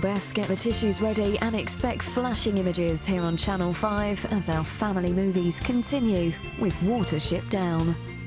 best get the tissues ready and expect flashing images here on Channel 5 as our family movies continue with Watership Down.